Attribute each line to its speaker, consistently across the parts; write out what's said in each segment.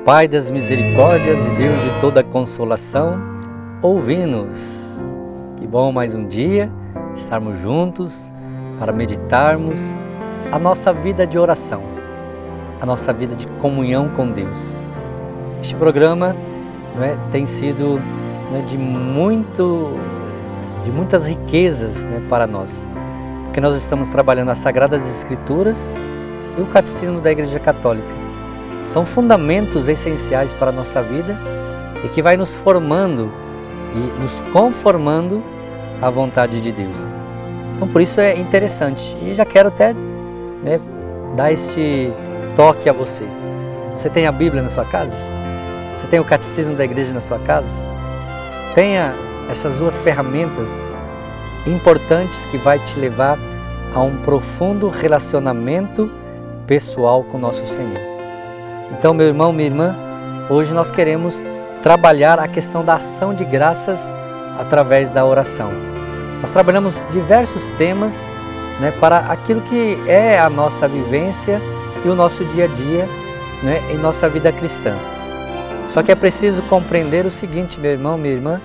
Speaker 1: Pai das misericórdias e Deus de toda consolação, ouvi-nos. Que bom mais um dia estarmos juntos para meditarmos a nossa vida de oração, a nossa vida de comunhão com Deus. Este programa tem sido de muitas riquezas para nós, porque nós estamos trabalhando as Sagradas Escrituras e o Catecismo da Igreja Católica. São fundamentos essenciais para a nossa vida e que vai nos formando e nos conformando à vontade de Deus. Então por isso é interessante e já quero até dar este toque a você. Você tem a Bíblia na sua casa? Você tem o Catecismo da Igreja na sua casa? Tenha essas duas ferramentas importantes que vai te levar a um profundo relacionamento pessoal com nosso Senhor. Então, meu irmão, minha irmã, hoje nós queremos trabalhar a questão da ação de graças através da oração. Nós trabalhamos diversos temas para aquilo que é a nossa vivência e o nosso dia a dia em nossa vida cristã. Só que é preciso compreender o seguinte, meu irmão, minha irmã,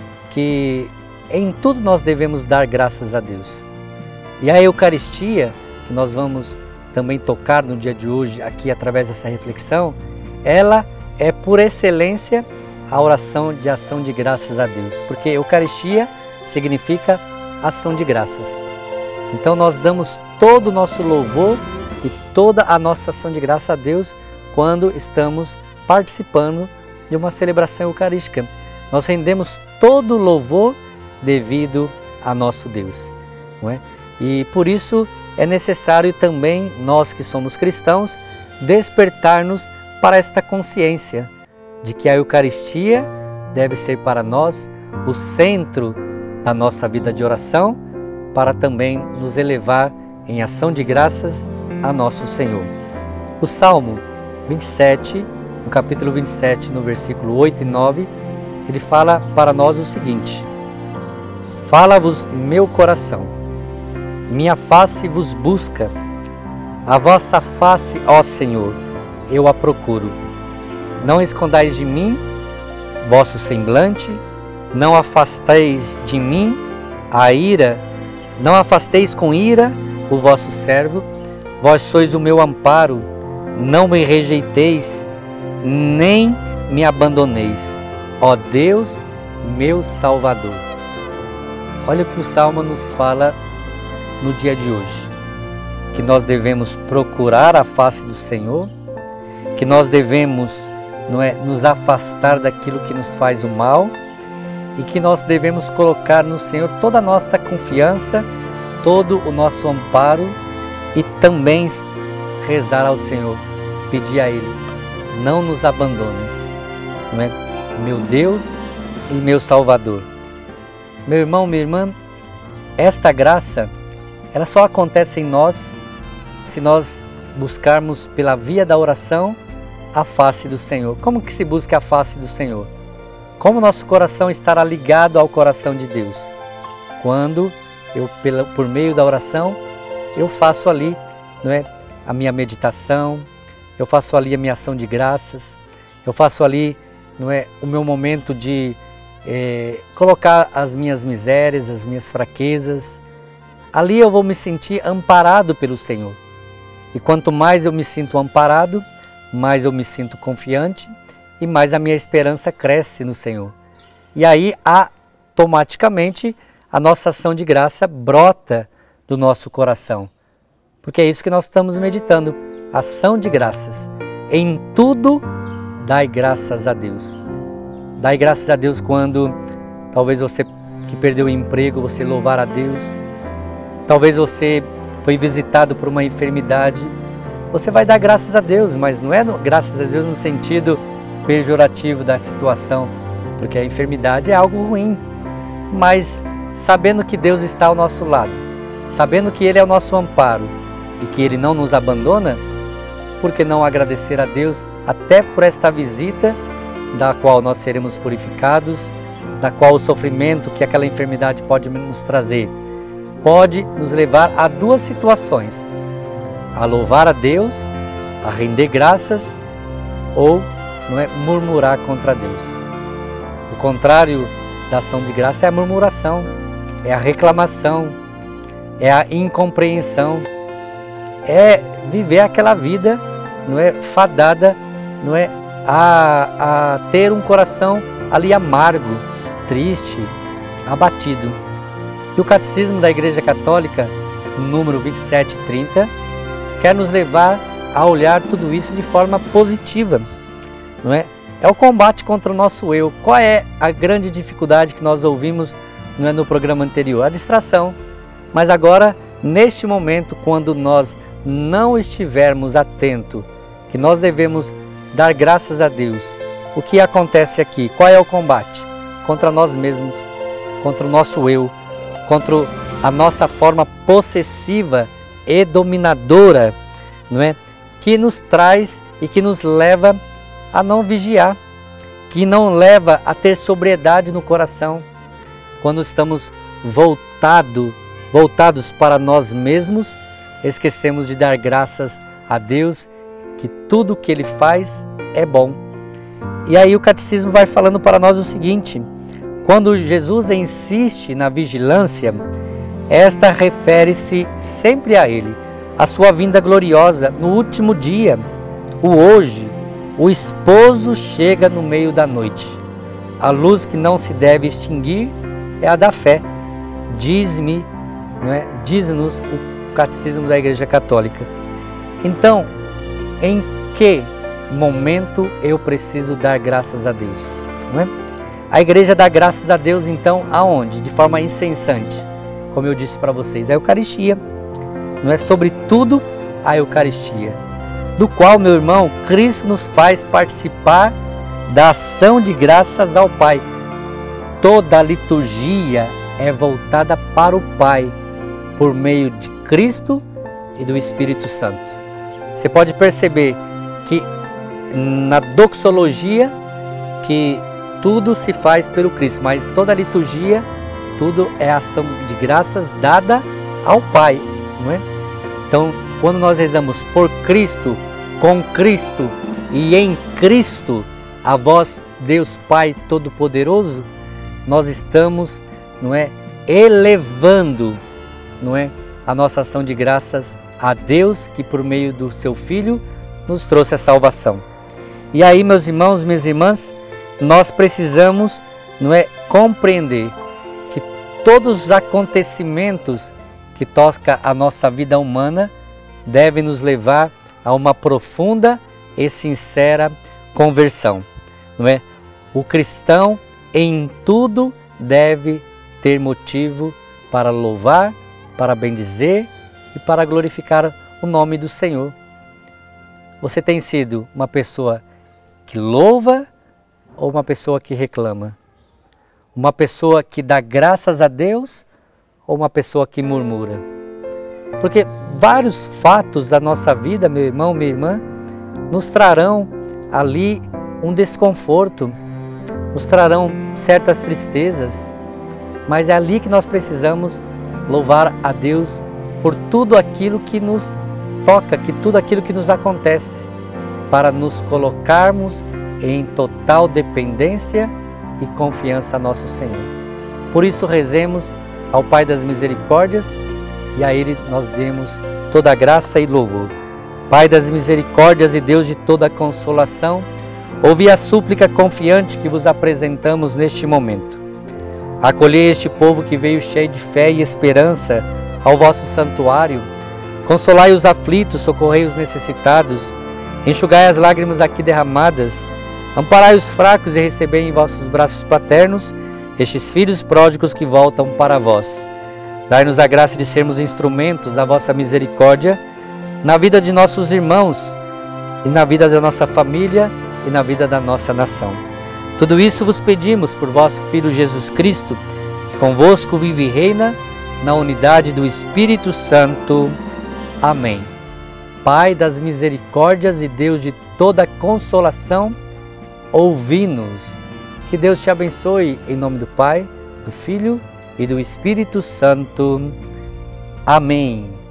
Speaker 1: que em tudo nós devemos dar graças a Deus. E a Eucaristia, que nós vamos também tocar no dia de hoje, aqui através dessa reflexão, ela é por excelência a oração de ação de graças a Deus, porque Eucaristia significa ação de graças. Então nós damos todo o nosso louvor e toda a nossa ação de graça a Deus quando estamos participando de uma celebração eucarística. Nós rendemos todo o louvor devido a nosso Deus, não é? E por isso é necessário também, nós que somos cristãos, despertar-nos para esta consciência de que a Eucaristia deve ser para nós o centro da nossa vida de oração, para também nos elevar em ação de graças a nosso Senhor. O Salmo 27, no capítulo 27, no versículo 8 e 9, ele fala para nós o seguinte: Fala-vos meu coração, minha face vos busca, a vossa face, ó Senhor, eu a procuro. Não escondais de mim vosso semblante, não afasteis de mim a ira, não afasteis com ira o vosso servo, vós sois o meu amparo, não me rejeiteis, nem me abandoneis, ó Deus, meu Salvador. Olha o que o Salmo nos fala no dia de hoje, que nós devemos procurar a face do Senhor, que nós devemos nos afastar daquilo que nos faz o mal e que nós devemos colocar no Senhor toda a nossa confiança, todo o nosso amparo e também rezar ao Senhor, pedir a Ele, não nos abandones, meu Deus e meu Salvador. Meu irmão, minha irmã, esta graça ela só acontece em nós se nós buscarmos pela via da oração a face do Senhor. Como que se busca a face do Senhor? Como nosso coração estará ligado ao coração de Deus? Quando eu, por meio da oração, eu faço ali a minha meditação, eu faço ali a minha ação de graças, eu faço ali o meu momento de colocar as minhas misérias, as minhas fraquezas. Ali eu vou me sentir amparado pelo Senhor. E quanto mais eu me sinto amparado, mais eu me sinto confiante e mais a minha esperança cresce no Senhor. E aí, automaticamente, a nossa ação de graça brota do nosso coração. Porque é isso que nós estamos meditando, ação de graças. Em tudo, dai graças a Deus. Dai graças a Deus quando talvez você que perdeu o emprego, você louvar a Deus. Talvez você foi visitado por uma enfermidade, você vai dar graças a Deus, mas não é graças a Deus no sentido pejorativo da situação, porque a enfermidade é algo ruim. Mas sabendo que Deus está ao nosso lado, sabendo que Ele é o nosso amparo e que Ele não nos abandona, por que não agradecer a Deus até por esta visita, da qual nós seremos purificados, da qual o sofrimento que aquela enfermidade pode nos trazer pode nos levar a duas situações: a louvar a Deus, a render graças ou não é murmurar contra Deus. O contrário da ação de graça é a murmuração, é a reclamação, é a incompreensão, é viver aquela vida, não é, fadada, não é, a ter um coração ali amargo, triste, abatido. E o Catecismo da Igreja Católica, no número 2730, quer nos levar a olhar tudo isso de forma positiva, não é? É o combate contra o nosso eu. Qual é a grande dificuldade que nós ouvimos, não é, no programa anterior? A distração. Mas agora, neste momento, quando nós não estivermos atentos, que nós devemos dar graças a Deus, o que acontece aqui? Qual é o combate? Contra nós mesmos, contra o nosso eu, contra a nossa forma possessiva e dominadora, não é? Que nos traz e que nos leva a não vigiar, que não leva a ter sobriedade no coração. Quando estamos voltados para nós mesmos, esquecemos de dar graças a Deus, que tudo que Ele faz é bom. E aí o Catecismo vai falando para nós o seguinte: quando Jesus insiste na vigilância, esta refere-se sempre a Ele, a sua vinda gloriosa no último dia, o hoje. O esposo chega no meio da noite. A luz que não se deve extinguir é a da fé. Diz-me, não é? Diz-nos o Catecismo da Igreja Católica. Então, em que momento eu preciso dar graças a Deus? Não é? A Igreja dá graças a Deus, então, aonde? De forma incessante. Como eu disse para vocês, a Eucaristia. Não é? Sobretudo a Eucaristia, do qual, meu irmão, Cristo nos faz participar da ação de graças ao Pai. Toda a liturgia é voltada para o Pai, por meio de Cristo e do Espírito Santo. Você pode perceber que na doxologia, que tudo se faz pelo Cristo, mas toda a liturgia, tudo é ação de graças dada ao Pai, não é? Então, quando nós rezamos por Cristo, com Cristo e em Cristo, a vós, Deus Pai Todo-Poderoso, nós estamos, não é, elevando, não é, a nossa ação de graças a Deus, que por meio do seu Filho nos trouxe a salvação. E aí, meus irmãos, minhas irmãs, nós precisamos, não é, compreender que todos os acontecimentos que tocam a nossa vida humana devem nos levar a uma profunda e sincera conversão, não é? O cristão em tudo deve ter motivo para louvar, para bendizer e para glorificar o nome do Senhor. Você tem sido uma pessoa que louva ou uma pessoa que reclama? Uma pessoa que dá graças a Deus ou uma pessoa que murmura? Porque vários fatos da nossa vida, meu irmão, minha irmã, nos trarão ali um desconforto, nos trarão certas tristezas, mas é ali que nós precisamos louvar a Deus por tudo aquilo que nos toca, que tudo aquilo que nos acontece, para nos colocarmos em total dependência e confiança a nosso Senhor. Por isso rezemos ao Pai das Misericórdias e a Ele nós demos toda a graça e louvor. Pai das misericórdias e Deus de toda a consolação, ouvi a súplica confiante que vos apresentamos neste momento. Acolhei este povo que veio cheio de fé e esperança ao vosso santuário. Consolai os aflitos, socorrei os necessitados, enxugai as lágrimas aqui derramadas, amparai os fracos e recebei em vossos braços paternos estes filhos pródigos que voltam para vós. Dai-nos a graça de sermos instrumentos da vossa misericórdia na vida de nossos irmãos e na vida da nossa família e na vida da nossa nação. Tudo isso vos pedimos por vosso Filho Jesus Cristo, que convosco vive e reina na unidade do Espírito Santo. Amém. Pai das misericórdias e Deus de toda consolação, ouvi-nos. Que Deus te abençoe em nome do Pai, do Filho e do Espírito Santo. Amém.